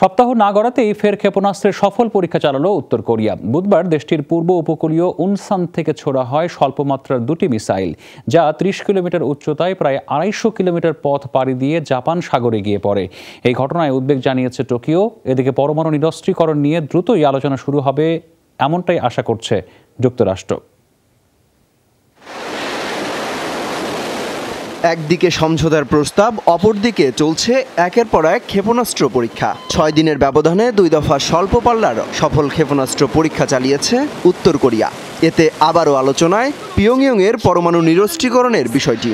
সপ্তাহ না গড়াতেই ফের ক্ষেপণাস্ত্রের সফল পরীক্ষা চালালো উত্তর কোরিয়া। বুধবার দেশটির পূর্ব উপকূলীয় উনসান থেকে ছোড়া হয় স্বল্পমাত্রার দুটি মিসাইল, যা ৩০ কিলোমিটার উচ্চতায় প্রায় ২৫০ কিলোমিটার পথ পাড়ি দিয়ে জাপান সাগরে গিয়ে পড়ে। এই ঘটনায় উদ্বেগ জানিয়েছে টোকিও। এদিকে পরমাণু নিরস্ত্রীকরণ নিয়ে দ্রুতই আলোচনা শুরু হবে এমনটাই আশা করছে যুক্তরাষ্ট্র। একদিকে সমঝোতার প্রস্তাব, অপরদিকে চলছে একের পর এক ক্ষেপণাস্ত্র পরীক্ষা। ৬ দিনের ব্যবধানে ২ দফা স্বল্প পাল্লার সফল ক্ষেপণাস্ত্র পরীক্ষা চালিয়েছে উত্তর কোরিয়া। এতে আবারও আলোচনায় পিয়ংইয়ংয়ের পরমাণু নিরস্ত্রীকরণের বিষয়টি।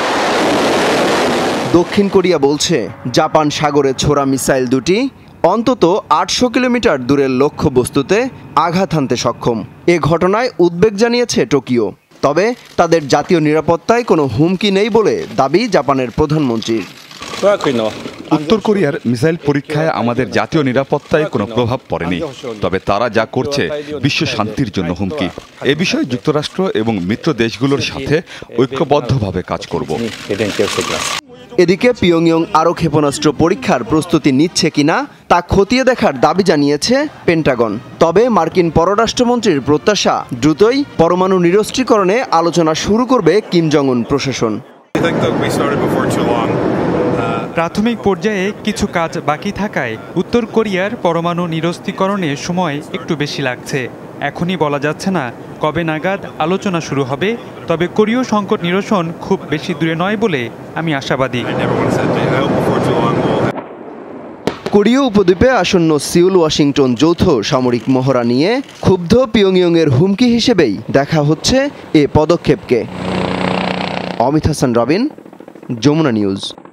দক্ষিণ কোরিয়া বলছে, জাপান সাগরে ছোড়া মিসাইল দুটি অন্তত ৮০০ কিলোমিটার দূরের লক্ষ্যবস্তুতে আঘাত হানতে সক্ষম। এ ঘটনায় উদ্বেগ জানিয়েছে টোকিও। তবে তাদের জাতীয় নিরাপত্তায় কোনো হুমকি নেই বলে দাবি জাপানের প্রধানমন্ত্রীর। উত্তর কোরিয়ার মিসাইল পরীক্ষায় আমাদের জাতীয় নিরাপত্তায় কোনো প্রভাব পড়েনি, তবে তারা যা করছে বিশ্ব শান্তির জন্য হুমকি। এ বিষয়ে যুক্তরাষ্ট্র এবং মিত্র দেশগুলোর সাথে ঐক্যবদ্ধভাবে কাজ করব। এদিকে পিয়ংইয়ং আরও ক্ষেপণাস্ত্র পরীক্ষার প্রস্তুতি নিচ্ছে কিনা তা খতিয়ে দেখার দাবি জানিয়েছে পেন্টাগন। তবে মার্কিন পররাষ্ট্রমন্ত্রীর প্রত্যাশা, দ্রুতই পরমাণু নিরস্ত্রীকরণে আলোচনা শুরু করবে কিম জং উন প্রশাসন। প্রাথমিক পর্যায়ে কিছু কাজ বাকি থাকায় উত্তর কোরিয়ার পরমাণু নিরস্ত্রীকরণে সময় একটু বেশি লাগছে। এখনই বলা যাচ্ছে না কবে নাগাদ আলোচনা শুরু হবে, তবে কোরীয় সংকট নিরসন খুব বেশি দূরে নয় বলে আমি আশাবাদী। কোরীয় উপদ্বীপে আসন্ন সিউল ওয়াশিংটন যৌথ সামরিক মহড়া নিয়ে ক্ষুব্ধ পিয়ংইয়ংয়ের হুমকি হিসেবেই দেখা হচ্ছে এ পদক্ষেপকে। অমিত হাসান রবিন, যমুনা নিউজ।